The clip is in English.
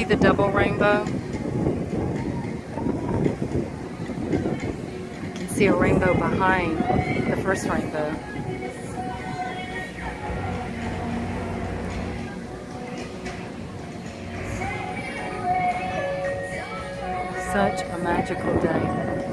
see the double rainbow? I can see a rainbow behind the first rainbow. Such a magical day.